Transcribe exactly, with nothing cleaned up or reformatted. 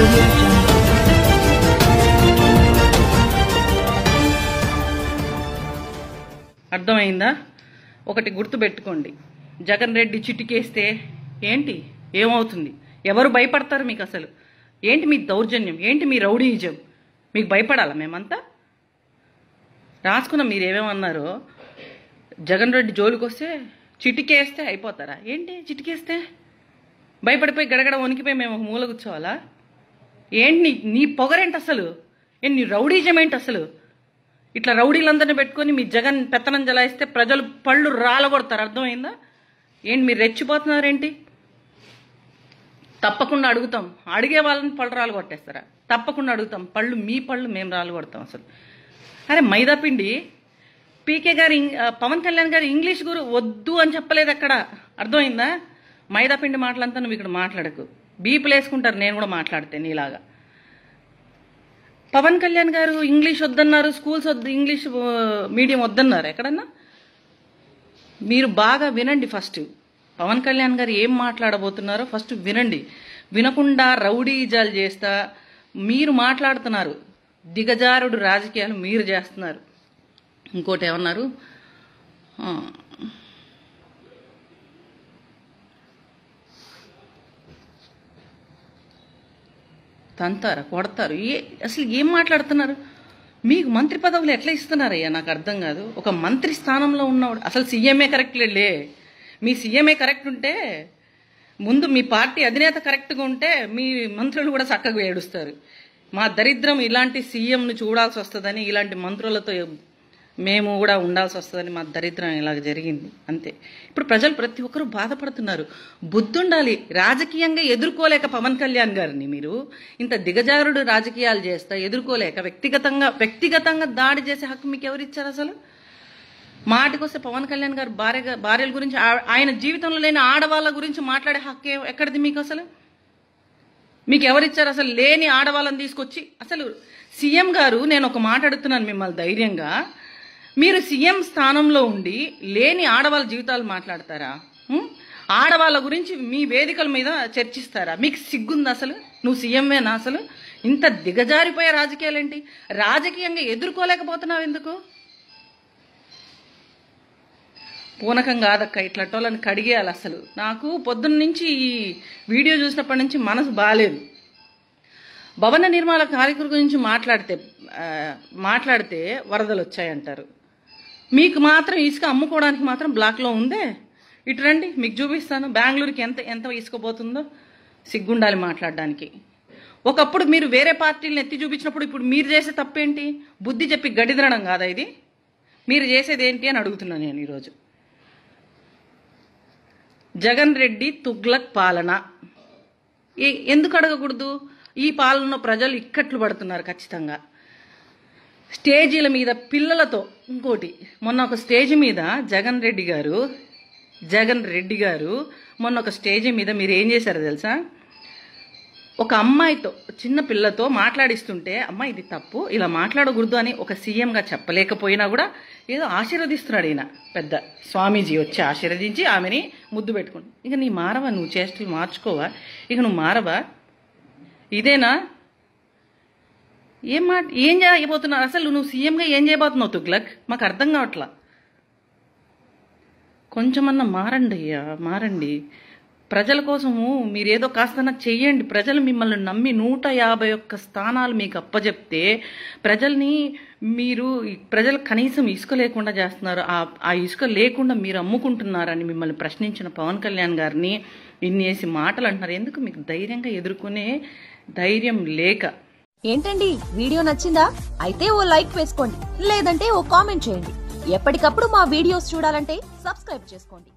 audio jungle. అర్థమైందా? ఒకటి గుర్తు పెట్టుకోండి, జగన్ రెడ్డి చిటికేస్తే ఏంటి ఏమవుతుంది? ఎవరు భయపడతారు మీకు? అసలు ఏంటి మీ దౌర్జన్యం? ఏంటి మీ రౌడీయిజం? మీకు భయపడాలా మేమంతా? రాసుకున్నాం మీరు ఏమేమన్నారో. జగన్ రెడ్డి జోలికి వస్తే చిటికేస్తే అయిపోతారా? ఏంటి చిటికేస్తే భయపడిపోయి గడగడ వణికిపోయి మేము ఒక మూల కూర్చోవాలా? ఏంటి నీ నీ పొగరేంటి అసలు? ఏంటి నీ రౌడీజం ఏంటి అసలు? ఇట్లా రౌడీలందరినీ పెట్టుకొని మీ జగన్ పెత్తనం జలాయిస్తే ప్రజలు పళ్ళు రాలగొడతారు. అర్థమైందా? ఏంటి మీరు రెచ్చిపోతున్నారేంటి? తప్పకుండా అడుగుతాం, అడిగే వాళ్ళని పళ్ళు రాలు కొట్టేస్తారా? తప్పకుండా అడుగుతాం, పళ్ళు మీ పళ్ళు మేము రాలు కొడతాం. అసలు అరే మైదాపిండి పీకే గారు పవన్ కళ్యాణ్ గారు ఇంగ్లీష్ గురు వద్దు అని చెప్పలేదు అక్కడ. అర్థమైందా? మైదాపిండి మాటలంతా నువ్వు ఇక్కడ మాట్లాడకు. బీపులు వేసుకుంటారు నేను కూడా మాట్లాడితే నీలాగా. పవన్ కళ్యాణ్ గారు ఇంగ్లీష్ వద్దన్నారు, స్కూల్స్ వద్దు, ఇంగ్లీష్ మీడియం వద్దన్నారు ఎక్కడన్నా? మీరు బాగా వినండి ఫస్ట్. పవన్ కళ్యాణ్ గారు ఏం మాట్లాడబోతున్నారో ఫస్ట్ వినండి. వినకుండా రౌడీజాలు చేస్తా మీరు మాట్లాడుతున్నారు. దిగజారుడు రాజకీయాలు మీరు చేస్తున్నారు. ఇంకోటి ఏమన్నారు, తంతారా, కొడతారు. ఏ అసలు ఏం మాట్లాడుతున్నారు? మీకు మంత్రి పదవులు ఎట్లా ఇస్తున్నారయ్యా? నాకు అర్థం కాదు. ఒక మంత్రి స్థానంలో ఉన్నవాడు అసలు సీఎంఏ కరెక్ట్ లేలే. మీ సీఎంఏ కరెక్ట్ ఉంటే, ముందు మీ పార్టీ అధినేత కరెక్ట్గా ఉంటే మీ మంత్రులు కూడా చక్కగా ఏడుస్తారు. మా దరిద్రం ఇలాంటి సీఎంను చూడాల్సి వస్తుందని, ఇలాంటి మంత్రులతో మేము కూడా ఉండాల్సి వస్తుందని మా దరిద్రం ఇలాగ జరిగింది అంతే. ఇప్పుడు ప్రజలు ప్రతి ఒక్కరూ బాధపడుతున్నారు. బుద్ధుండాలి. రాజకీయంగా ఎదుర్కోలేక పవన్ కళ్యాణ్ గారిని మీరు ఇంత దిగజారుడు రాజకీయాలు చేస్తా ఎదుర్కోలేక వ్యక్తిగతంగా వ్యక్తిగతంగా దాడి చేసే హక్కు మీకు ఎవరిచ్చారు అసలు? మాటికొస్తే పవన్ కళ్యాణ్ గారు భార్య భార్యల గురించి, ఆయన జీవితంలో లేని ఆడవాళ్ళ గురించి మాట్లాడే హక్కు ఎక్కడిది మీకు అసలు? మీకు ఎవరిచ్చారు అసలు? లేని ఆడవాళ్ళని తీసుకొచ్చి అసలు సీఎం గారు, నేను ఒక మాట అడుగుతున్నాను మిమ్మల్ని ధైర్యంగా, మీరు సీఎం స్థానంలో ఉండి లేని ఆడవాళ్ళ జీవితాలు మాట్లాడతారా? ఆడవాళ్ళ గురించి మీ వేదికల మీద చర్చిస్తారా? మీకు సిగ్గుంది అసలు? నువ్వు సీఎంవేనా అసలు? ఇంత దిగజారిపోయే రాజకీయాలేంటి? రాజకీయంగా ఎదుర్కోలేకపోతున్నావు ఎందుకు? పూనకం కాదక్క, ఇట్లాంటి కడిగేయాలి. అసలు నాకు పొద్దున్న నుంచి ఈ వీడియో చూసినప్పటి నుంచి మనసు బాగాలేదు. భవన నిర్మాణ కార్మికుల గురించి మాట్లాడితే మాట్లాడితే వరదలు వచ్చాయంటారు. మీకు మాత్రం ఇసుక అమ్ముకోవడానికి మాత్రం బ్లాక్లో ఉందే. ఇటు రండి, మీకు చూపిస్తాను బెంగళూరుకి ఎంత ఎంత ఇసుక పోతుందో. సిగ్గుండాలి మాట్లాడడానికి. ఒకప్పుడు మీరు వేరే పార్టీలను ఎత్తి చూపించినప్పుడు ఇప్పుడు మీరు చేసే తప్పేంటి? బుద్ధి చెప్పి గడిదనడం కాదా ఇది? మీరు చేసేది ఏంటి అని అడుగుతున్నాను నేను ఈరోజు. జగన్ రెడ్డి తుగ్లక్ పాలన ఎందుకు అడగకూడదు? ఈ పాలనలో ప్రజలు ఇక్కట్లు పడుతున్నారు ఖచ్చితంగా. స్టేజీల మీద పిల్లలతో, ఇంకోటి మొన్న ఒక స్టేజ్ మీద జగన్ రెడ్డి గారు జగన్ రెడ్డి గారు మొన్న ఒక స్టేజ్ మీద మీరు ఏం చేశారో తెలుసా? ఒక అమ్మాయితో, చిన్న పిల్లతో మాట్లాడిస్తుంటే, అమ్మ ఇది తప్పు, ఇలా మాట్లాడకూడదు అని ఒక సీఎంగా చెప్పలేకపోయినా కూడా ఏదో ఆశీర్వదిస్తున్నాడు ఈయన. పెద్ద స్వామీజీ వచ్చి ఆశీర్వదించి ఆమెని ముద్దు పెట్టుకుని, ఇక నీ మారవా? నువ్వు చేష్టలు మార్చుకోవా? ఇక నువ్వు మారవా? ఇదేనా? ఏం మాట ఏం చేయబోతున్నావు అసలు? నువ్వు సీఎంగా ఏం చేయబోతున్నావు తుగ్లక్? మాకు అర్థం కావట్లా. కొంచెమన్నా మారండి అయ్యా, మారండి. ప్రజల కోసము మీరేదో కాస్త చెయ్యండి. ప్రజలు మిమ్మల్ని నమ్మి నూట యాభై ఒక్క స్థానాలు మీకు అప్పచెప్తే ప్రజల్ని మీరు ప్రజలు కనీసం ఇసుక లేకుండా చేస్తున్నారు. ఆ ఇసుక లేకుండా మీరు అమ్ముకుంటున్నారని మిమ్మల్ని ప్రశ్నించిన పవన్ కళ్యాణ్ గారిని ఇన్నేసి మాటలు అంటున్నారు. ఎందుకు మీకు ధైర్యంగా ఎదుర్కొనే ధైర్యం లేక? ఏంటండి వీడియో నచ్చిందా? అయితే ఓ లైక్ వేసుకోండి, లేదంటే ఓ కామెంట్ చేయండి. ఎప్పటికప్పుడు మా వీడియోస్ చూడాలంటే సబ్స్క్రైబ్ చేసుకోండి.